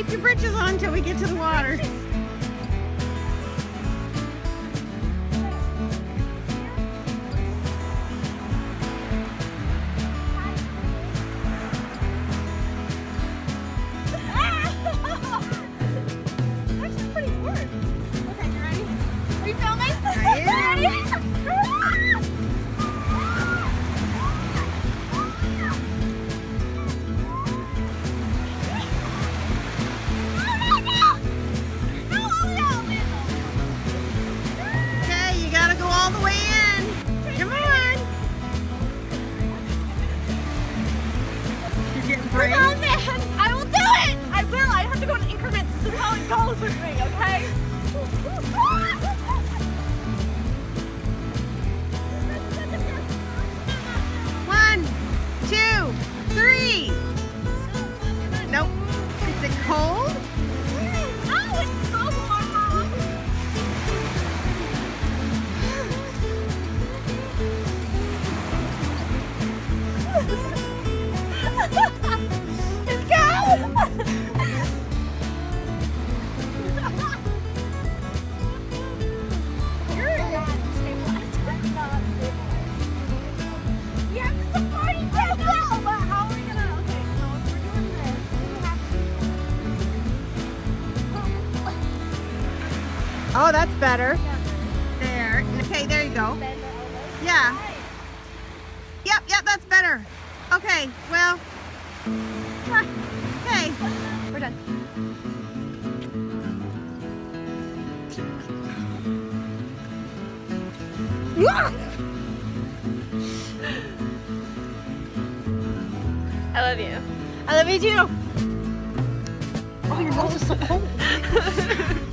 Keep your britches on until we get to the water. Come on, man! I will do it! I will! I have to go in increments. This is how it goes with me, okay? 1, 2, 3. Nope. Is it cold? Oh, it's so warm! It's cold! You're not stabilized. I'm not stabilized. You have to support each other! No, but how are we gonna... Okay, so if we're doing this, we have to... Oh, that's better. There. Okay, there you go. Bend the elbows. Yeah. Right. Yep, that's better. Okay, well. Okay. We're done. I love you. I love you too. Oh, your nose is so cold.